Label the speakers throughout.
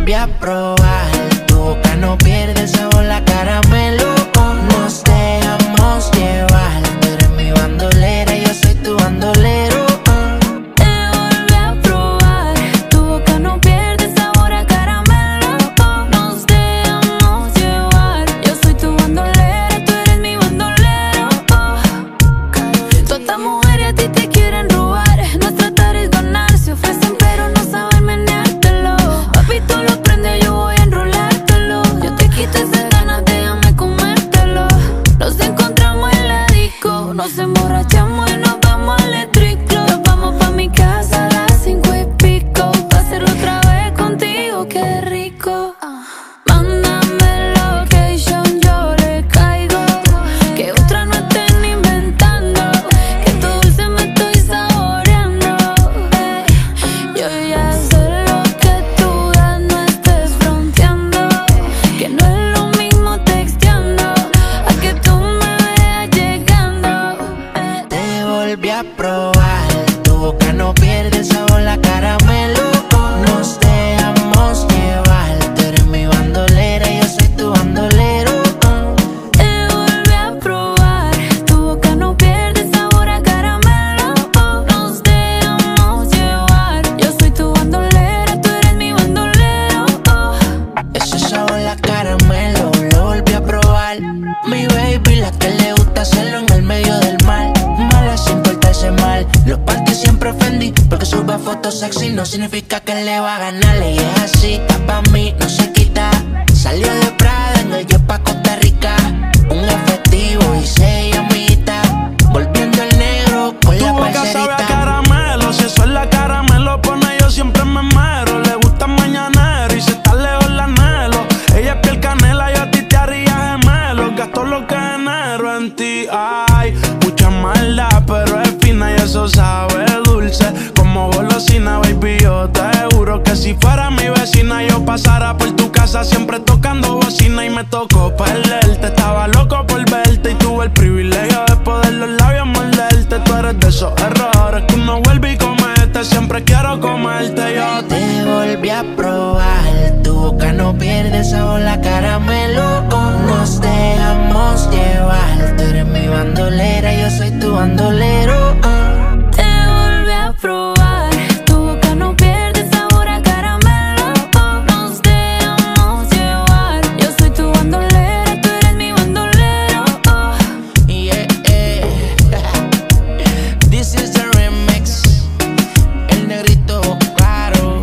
Speaker 1: volví a probar. Tu boca no pierde el sabor, la caramelo. Nos dejamos llevar. Tú eres mi bandolera, yo soy tu bandolero.
Speaker 2: Te volví a probar. Tu boca no pierde el sabor a caramelo. Nos dejamos llevar. Yo soy tu bandolera, tú eres mi bandolero. Todas estas mujeres a ti te quieren robar. No es tratar, es ganar. Se ofrecen pero no saben meneártelo. Papi, tú lo prendes, yo voy a enrolártelo. Yo te quito esas ganas, déjame comértelo. Nos encontramos en la disco, nos emborrachamos y nos vamos al electric. Nos vamos pa' mi casa a las 5 y pico. Pa' hacerlo otra vez contigo, qué rico. Mándame location, yo le caigo. Que otra no estén inventando. Que tu dulce me estoy saboreando. Yo ya sé lo que tú das, no estés fronteando. Que no es lo mismo texteando a que tú me veas llegando.
Speaker 1: Te volví a probar. Tu boca no pierde el sabor, la caramelo. Nos dejamos llevar. Tú eres mi bandolera, yo soy tu bandolero.
Speaker 2: Te volví a probar. Tu boca no pierde el sabor a caramelo. Nos dejamos llevar. Yo soy tu bandolera, tú eres mi bandolero.
Speaker 1: Ese sabor, la caramelo, lo volví a probar. Mi baby, la que le gusta hacerlo en el medio del mar. Mala sin portarse mal. Los parques siempre ofendí, porque sube fotos sexy no significa que le va a ganar. Y es así, está pa' mí, no se quita. Salió de Prada en el jet pa' Costa Rica. Un efectivo y 6 llamitas. Volviendo el negro con la
Speaker 3: Tu boca sabe a
Speaker 1: parcerita.
Speaker 3: caramelo, si eso es la caramelo pone yo siempre me mero. Le gusta mañanero y si está lejos la anhelo. Ella es piel canela, yo a ti te haría gemelo. Gasto lo que genero en ti, ay. Mucha maldad, pero es fina y eso sabe dulce. Como golosina, baby, yo te juro que si fuera mi vecina yo pasara por tu casa siempre tocando bocina. Y me tocó perderte, estaba loco por verte y tuve el privilegio de poder los labios morderte. Tú eres de esos errores que uno vuelve y comete. Siempre quiero comerte, yo
Speaker 1: Te volví a probar. Tu boca no pierde el sabor, la caramelo. Nos dejamos llevar. Tú eres mi bandolera, yo soy tu bandolero.
Speaker 2: Te volví a probar. Tu boca no pierde el sabor a caramelo. Nos dejamos llevar. Yo soy tu bandolera, tú eres mi bandolero.
Speaker 1: Yeah, This is the remix. El negrito claro.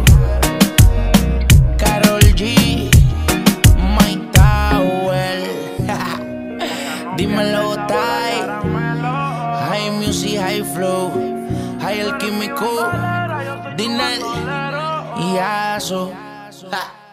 Speaker 1: Karol G, Mike Tower. Dímelo, Tai. High music, high flow. High el químico. Dinal y Aso.